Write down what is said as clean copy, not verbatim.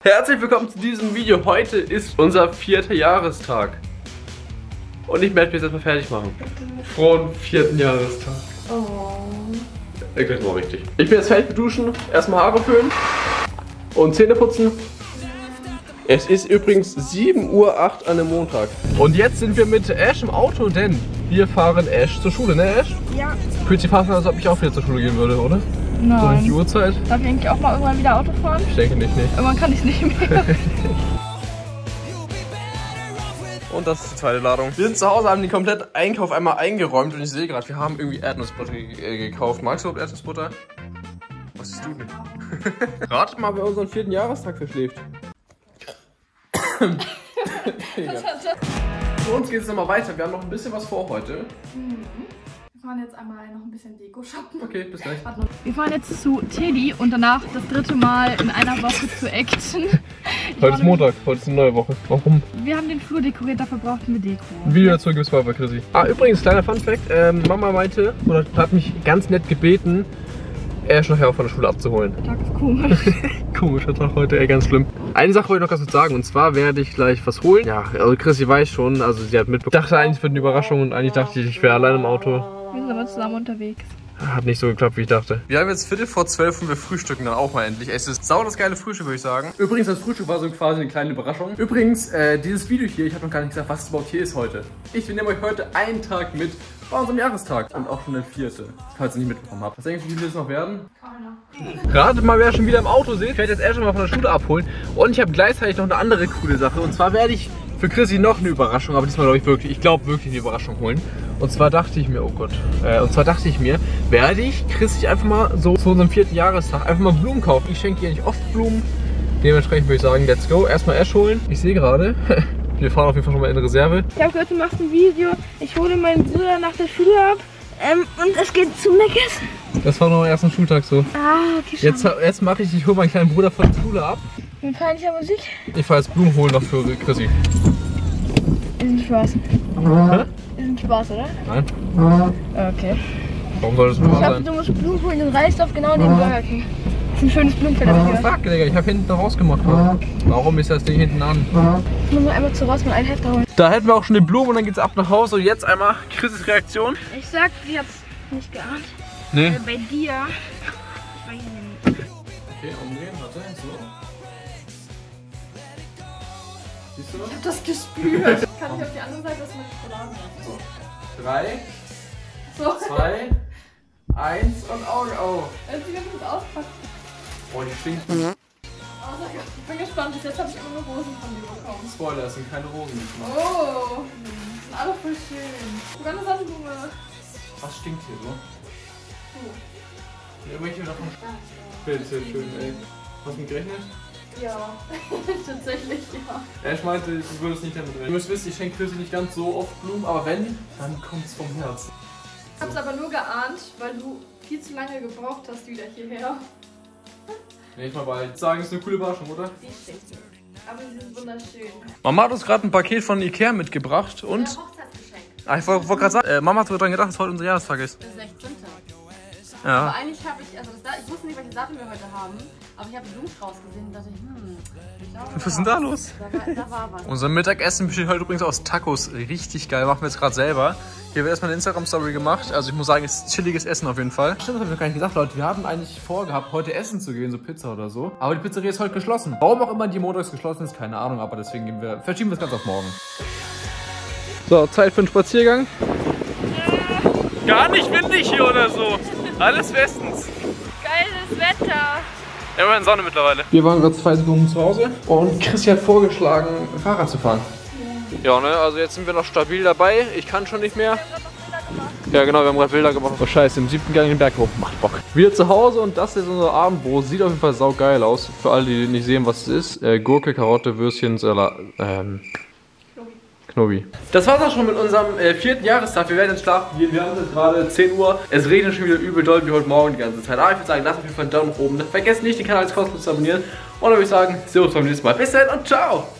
Herzlich willkommen zu diesem Video. Heute ist unser 4. Jahrestag. Und ich werde mich jetzt erstmal fertig machen. Frohen 4. Jahrestag. Oh. Ich bin mal richtig. Ich bin jetzt fertig mit Duschen, erstmal Haare föhnen und Zähne putzen. Es ist übrigens 7:08 Uhr an einem Montag. Und jetzt sind wir mit Ash im Auto, denn wir fahren Ash zur Schule, ne Ash? Ja. Fühlt sich fast an, als ob ich auch wieder zur Schule gehen würde, oder? Nein. So die Uhrzeit? Darf ich eigentlich auch mal irgendwann wieder Auto fahren? Ich denke nicht, nee. Irgendwann kann ich es nicht mehr. Und das ist die zweite Ladung. Wir sind zu Hause, haben den kompletten Einkauf einmal eingeräumt und ich sehe gerade, wir haben irgendwie Erdnussbutter gekauft. Magst du überhaupt Erdnussbutter? Was ist du denn? Ratet mal, wer unseren 4. Jahrestag verschläft. Für uns geht es nochmal weiter. Wir haben noch ein bisschen was vor heute. Wir fahren jetzt einmal noch ein bisschen Deko shoppen. Okay, bis gleich. Wir fahren jetzt zu Teddy und danach das 3. Mal in einer Woche zu Action. Heute ist Montag, heute ist eine neue Woche. Warum? Wir haben den Flur dekoriert, dafür brauchten wir Deko. Ein Video dazu gibt es bei Chrissy. Übrigens, kleiner Funfact. Mama meinte, oder hat mich ganz nett gebeten, Ash nachher auch von der Schule abzuholen. Der Tag ist komisch. Komischer Tag heute, ey, ganz schlimm. Eine Sache wollte ich noch ganz kurz sagen, und zwar werde ich gleich was holen. Ja, also Chrissy weiß schon, also sie hat mitbekommen. Ich dachte eigentlich, es wird eine Überraschung und eigentlich dachte ich wäre allein im Auto. Wir sind aber zusammen unterwegs. Hat nicht so geklappt, wie ich dachte. Wir haben jetzt 11:45 und wir frühstücken dann auch mal endlich. Es ist sau das geile Frühstück, würde ich sagen. Übrigens, das Frühstück war so quasi eine kleine Überraschung. Übrigens, dieses Video hier, ich habe noch gar nicht gesagt, was es überhaupt hier ist heute. Ich nehme euch heute einen Tag mit bei unserem Jahrestag. Und auch schon der 4. Falls ihr nicht mitbekommen habt. Was denkst du, wie viele es noch werden? Keiner. Ratet mal, wer schon wieder im Auto sitzt. Ich werde jetzt erst mal von der Schule abholen. Und ich habe gleichzeitig noch eine andere coole Sache. Und zwar werde ich für Chrissy noch eine Überraschung, aber diesmal glaube wirklich eine Überraschung holen. Und zwar dachte ich mir, oh Gott, werde ich Chrissy einfach mal so zu unserem 4. Jahrestag einfach mal Blumen kaufen. Ich schenke ihr nicht oft Blumen. Dementsprechend würde ich sagen, let's go. Erstmal Ash holen. Ich sehe gerade, wir fahren auf jeden Fall schon mal in Reserve. Ich habe gehört, du machst ein Video. Ich hole meinen Bruder nach der Schule ab. Und es geht zum Meckes. Das war noch am ersten Schultag so. Ah, okay. Jetzt mache ich hole meinen kleinen Bruder von der Schule ab. Mit feindlicher Musik? Ich fahre jetzt Blumen holen noch für Chrissy. Ist ein Spaß. Hä? Ist ein Spaß, oder? Nein. Okay. Warum soll das Spaß sein? Du musst Blumen holen in Reisdorf, genau neben Burger King. Das ist ein schönes Blumenfeld. Fuck, Digga, ich habe hinten rausgemacht. Warum ist das Ding hinten an? Ich muss nur einmal zu raus mit einem Hefter holen. Da hätten wir auch schon die Blumen und dann geht's ab nach Hause. Und jetzt einmal Chris' Reaktion. Ich sag, sie hat's nicht geahnt. Nee. Bei dir. Ich war hier nämlich. Okay, umdrehen, warte, so. Siehst du? Ich hab das gespürt. Kann ich auf die andere Seite das mit Schokolade machen? So. 3, So. 2, 1 und Augen auf. Jetzt wieder gut auspacken. Oh, die stinkt. Oh, ich bin gespannt. Bis jetzt habe ich immer nur Rosen von dir bekommen. Spoiler, es sind keine Rosen. Oh, die sind alle voll schön. Sogar eine Sonnenblume. Was stinkt hier so? Irgendwelche davon. Bild, sehr schön, ey. Hast du mit gerechnet? Ja, tatsächlich, ja. Ich meinte, du würdest nicht damit rechnen. Ihr müsst wissen, ich schenke Chrissy nicht ganz so oft Blumen, aber wenn, dann kommt's vom Herzen. Ich hab's aber nur geahnt, weil du viel zu lange gebraucht hast wieder hierher. Nee, ich mal bei. Sagen, ist eine coole Überraschung, oder? Die stinken. Aber sie sind wunderschön. Mama hat uns gerade ein Paket von Ikea mitgebracht und. Ja, Hochzeitsgeschenk. Ich wollte gerade sagen, Mama hat so dran gedacht, dass heute unser Jahrestag ist. Das ist 16. Ja. Aber eigentlich habe ich, ich wusste nicht, welche Datum wir heute haben, aber ich habe Blumenstrauß gesehen und dachte, ich glaube, Was ist denn da los? Da war was. Unser Mittagessen besteht heute übrigens aus Tacos. Richtig geil, machen wir jetzt gerade selber. Hier wird erstmal eine Instagram-Story gemacht. Also ich muss sagen, es ist chilliges Essen auf jeden Fall. Stimmt, das habe ich noch gar nicht gesagt, Leute. Wir haben eigentlich vorgehabt, heute essen zu gehen, so Pizza oder so. Aber die Pizzeria ist heute geschlossen. Warum auch immer die montags geschlossen ist, keine Ahnung. Aber deswegen verschieben wir das ganz auf morgen. So, Zeit für einen Spaziergang. Gar nicht windig hier oder so. Alles bestens. Geiles Wetter. Immerhin Sonne mittlerweile. Wir waren gerade 2 Sekunden zu Hause und Chrissy hat vorgeschlagen, Fahrrad zu fahren. Ja, ne, also jetzt sind wir noch stabil dabei. Ich kann schon nicht mehr. Ja, genau, wir haben gerade Bilder gemacht. Oh, scheiße, im 7. Gang den Berg hoch. Macht Bock. Wieder zu Hause und das ist unser Abendbrot. Sieht auf jeden Fall saugeil aus. Für alle, die nicht sehen, was es ist. Gurke, Karotte, Würstchen, Salat. Knobi. Das war's auch schon mit unserem 4. Jahrestag. Wir werden jetzt schlafen gehen. Wir haben jetzt gerade 10 Uhr. Es regnet schon wieder übel doll wie heute Morgen die ganze Zeit. Aber ich würde sagen, lasst auf jeden Fall einen Daumen nach oben. Vergesst nicht, den Kanal als kostenlos zu abonnieren. Und dann würde ich sagen, sehen wir uns beim nächsten Mal. Bis dann und ciao!